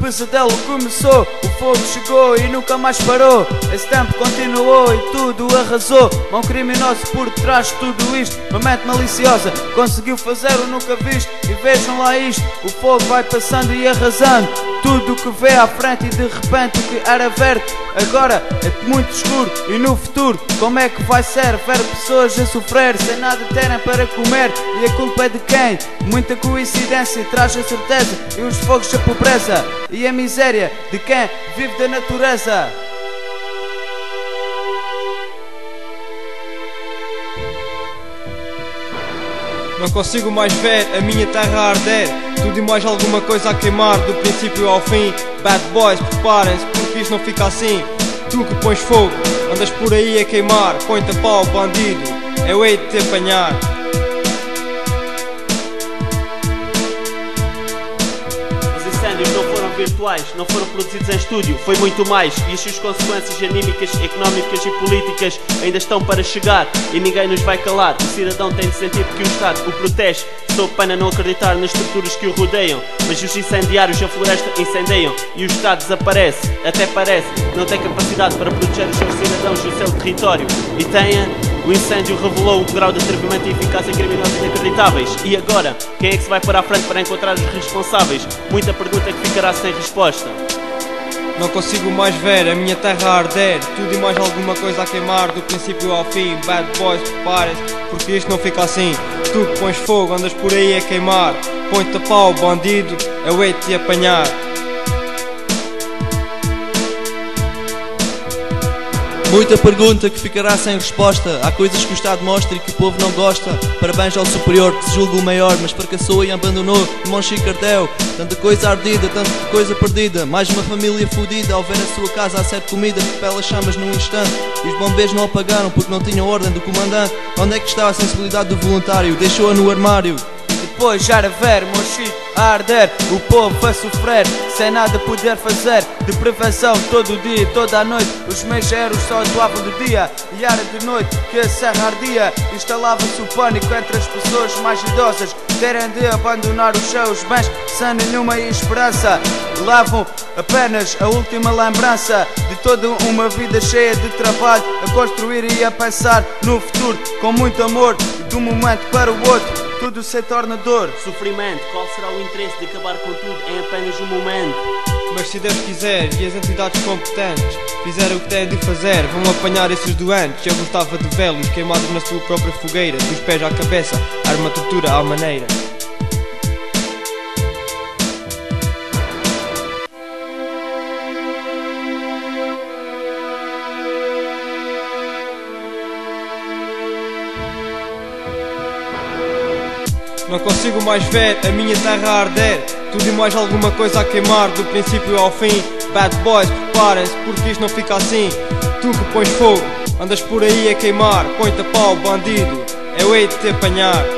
pesadelo começou, o fogo chegou e nunca mais parou. Esse tempo continuou e tudo arrasou. Mão criminosa por trás de tudo isto, uma mente maliciosa conseguiu fazer o nunca visto. E vejam lá isto, o fogo vai passando e arrasando tudo o que vê à frente, e de repente o que era verde agora é muito escuro. E no futuro como é que vai ser? Ver pessoas a sofrer sem nada terem para comer. E a culpa é de quem? Muita coincidência traz a certeza, e os fogos a pobreza e a miséria de quem vive da natureza. Não consigo mais ver a minha terra a arder, tudo e mais alguma coisa a queimar, do princípio ao fim. Bad boys, preparem-se, porque isto não fica assim. Tu que pões fogo, andas por aí a queimar, põe-te a pau, bandido, eu hei de te apanhar. Os incêndios não foram virtuais, não foram produzidos em estúdio, foi muito mais. E as suas consequências anímicas, económicas e políticas ainda estão para chegar, e ninguém nos vai calar. O cidadão tem de sentir que o Estado o protege, sob pena não acreditar nas estruturas que o rodeiam. Mas os incendiários a floresta incendeiam e o Estado desaparece. Até parece não tem capacidade para proteger os seus cidadãos e o seu território. E tenha, o incêndio revelou um grau de atrevimento e eficácia criminosa inacreditáveis. E agora, quem é que se vai para a frente para encontrar os responsáveis? Muita pergunta que ficará sem resposta. Não consigo mais ver a minha terra a arder, tudo e mais alguma coisa a queimar, do princípio ao fim. Bad boys, preparem-se, porque isto não fica assim. Tu que pões fogo, andas por aí a queimar, põe-te a pau, bandido, eu hei de te apanhar. Muita pergunta que ficará sem resposta. Há coisas que o Estado mostra e que o povo não gosta. Parabéns ao superior que se julga o maior, mas fracassou e abandonou de Monchique ardeu. Tanta coisa ardida, tanta coisa perdida. Mais uma família fodida ao ver a sua casa a ser comida pelas chamas num instante. E os bombeiros não apagaram porque não tinham ordem do comandante. Onde é que está a sensibilidade do voluntário? Deixou-a no armário. Depois já era ver Monchique a arder, o povo a sofrer sem nada poder fazer. De prevenção todo o dia, toda a noite, os mensageiros só atuavam de dia e era de noite que a serra ardia. Instalava-se o pânico entre as pessoas mais idosas, terem de abandonar os seus bens sem nenhuma esperança. Levam apenas a última lembrança de toda uma vida cheia de trabalho, a construir e a pensar no futuro com muito amor. De um momento para o outro tudo se torna dor, sofrimento. Qual será o interesse de acabar com tudo em apenas um momento? Mas se Deus quiser e as entidades competentes fizerem o que têm de fazer, vão apanhar esses doentes. Eu gostava de vê-los queimados na sua própria fogueira, dos pés à cabeça, arma tortura à maneira. Não consigo mais ver a minha terra a arder, tudo e mais alguma coisa a queimar, do princípio ao fim. Bad boys, preparem-se, porque isto não fica assim. Tu que pões fogo, andas por aí a queimar, põe-te a pau, bandido, eu hei de te apanhar.